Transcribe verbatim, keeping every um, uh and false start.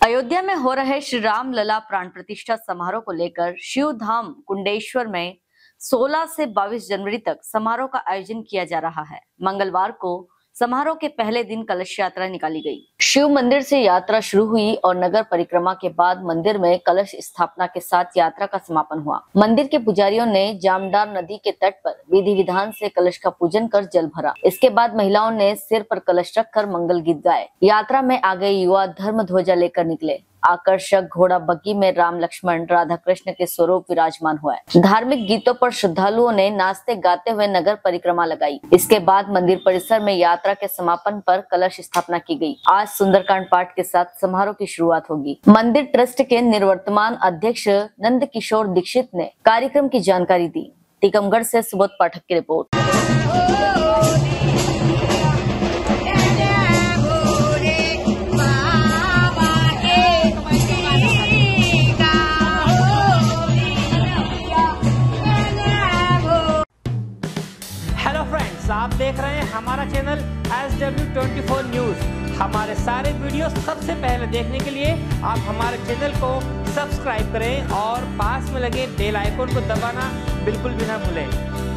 अयोध्या में हो रहे श्री राम लला प्राण प्रतिष्ठा समारोह को लेकर शिव धाम कुंडेश्वर में सोलह से बाईस जनवरी तक समारोह का आयोजन किया जा रहा है। मंगलवार को समारोह के पहले दिन कलश यात्रा निकाली गई। शिव मंदिर से यात्रा शुरू हुई और नगर परिक्रमा के बाद मंदिर में कलश स्थापना के साथ यात्रा का समापन हुआ। मंदिर के पुजारियों ने जामदार नदी के तट पर विधि विधान से कलश का पूजन कर जल भरा। इसके बाद महिलाओं ने सिर पर कलश रखकर मंगल गीत गाए। यात्रा में आगे युवा धर्म ध्वजा लेकर निकले। आकर्षक घोड़ा बग्गी में राम लक्ष्मण राधा कृष्ण के स्वरूप विराजमान हुआ है। धार्मिक गीतों पर श्रद्धालुओं ने नाचते गाते हुए नगर परिक्रमा लगाई। इसके बाद मंदिर परिसर में यात्रा के समापन पर कलश स्थापना की गई। आज सुंदरकांड पाठ के साथ समारोह की शुरुआत होगी। मंदिर ट्रस्ट के निवर्तमान अध्यक्ष नंद किशोर दीक्षित ने कार्यक्रम की जानकारी दी। टीकमगढ़ से सुबोध पाठक की रिपोर्ट। आप देख रहे हैं हमारा channel S W twenty four news. हमारे सारे वीडियो सबसे पहले देखने के लिए आप हमारे चैनल को सब्सक्राइब करें और पास में लगे बेल आइकन को दबाना बिल्कुल भी ना भूलें।